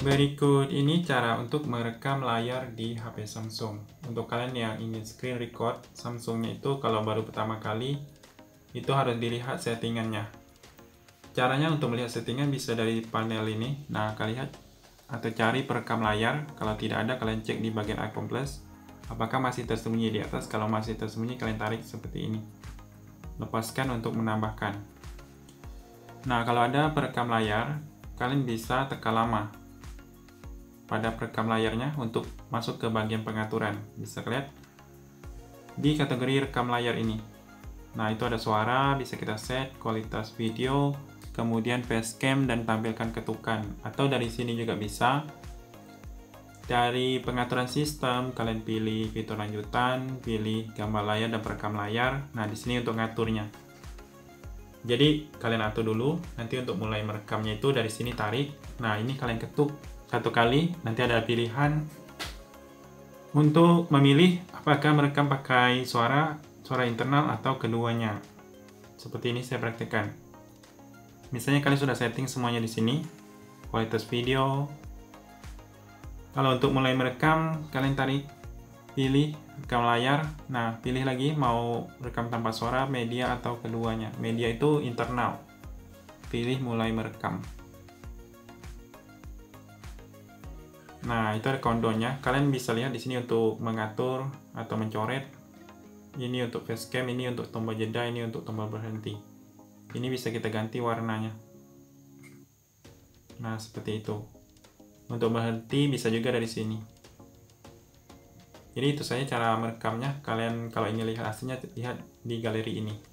Berikut ini cara untuk merekam layar di HP Samsung. Untuk kalian yang ingin screen record Samsungnya itu kalau baru pertama kali, itu harus dilihat settingannya. Caranya untuk melihat settingan bisa dari panel ini. Nah, kalian lihat atau cari perekam layar. Kalau tidak ada, kalian cek di bagian icon plus. Apakah masih tersembunyi di atas? Kalau masih tersembunyi, kalian tarik seperti ini. Lepaskan untuk menambahkan. Nah, kalau ada perekam layar, kalian bisa tekan lama pada perekam layarnya untuk masuk ke bagian pengaturan. Bisa lihat di kategori rekam layar ini. Nah, itu ada suara, bisa kita set, kualitas video, kemudian facecam dan tampilkan ketukan. Atau dari sini juga bisa. Dari pengaturan sistem, kalian pilih fitur lanjutan, pilih gambar layar dan perekam layar. Nah, di sini untuk ngaturnya. Jadi, kalian atur dulu. Nanti untuk mulai merekamnya itu dari sini tarik. Nah, ini kalian ketuk satu kali, nanti ada pilihan untuk memilih apakah merekam pakai suara internal atau keduanya. Seperti ini saya praktekkan. Misalnya kalian sudah setting semuanya di sini, kualitas video. Kalau untuk mulai merekam, kalian tarik, pilih rekam layar. Nah, pilih lagi mau rekam tanpa suara, media atau keduanya. Media itu internal. Pilih mulai merekam. Nah, itu ada countdown-nya. Kalian bisa lihat di sini untuk mengatur atau mencoret. Ini untuk facecam, ini untuk tombol jeda, ini untuk tombol berhenti. Ini bisa kita ganti warnanya. Nah, seperti itu. Untuk berhenti bisa juga dari sini. Jadi itu saja cara merekamnya. Kalian kalau ingin lihat hasilnya, lihat di galeri ini.